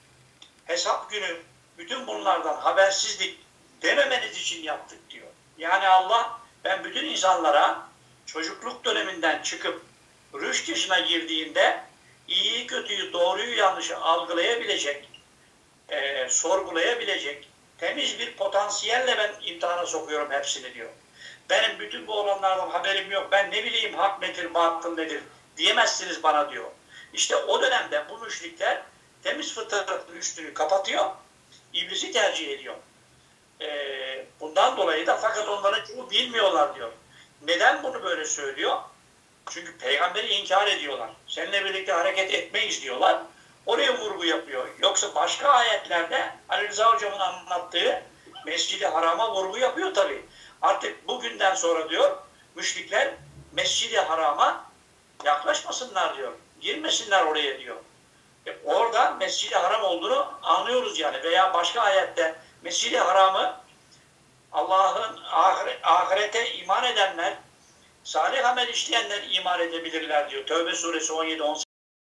hesap günü bütün bunlardan habersizlik dememeniz için yaptık diyor. Yani Allah ben bütün insanlara çocukluk döneminden çıkıp rüşt yaşına girdiğinde iyiyi kötüyü doğruyu yanlışı algılayabilecek, e, sorgulayabilecek temiz bir potansiyelle ben imtihana sokuyorum hepsini diyor. Benim bütün bu olanlardan haberim yok. Ben ne bileyim hak nedir, batıl nedir diyemezsiniz bana diyor. İşte o dönemde bu müşrikler temiz fıtratın üstünü kapatıyor. İblisi tercih ediyor. Ee, bundan dolayı da fakat onların çoğu bilmiyorlar diyor. Neden bunu böyle söylüyor? Çünkü peygamberi inkar ediyorlar. Seninle birlikte hareket etmeyiz diyorlar. Oraya vurgu yapıyor. Yoksa başka ayetlerde Ali Rıza Hocam'ın anlattığı Mescid-i Haram'a vurgu yapıyor tabii. Artık bugünden sonra diyor müşrikler Mescid-i Haram'a yaklaşmasınlar diyor. Girmesinler oraya diyor. E orada Mescid-i Haram olduğunu anlıyoruz yani. Veya başka ayette Mescid-i Haram'ı Allah'ın ahirete iman edenler, salih amel işleyenler iman edebilirler diyor. Tevbe suresi on yedi on sekiz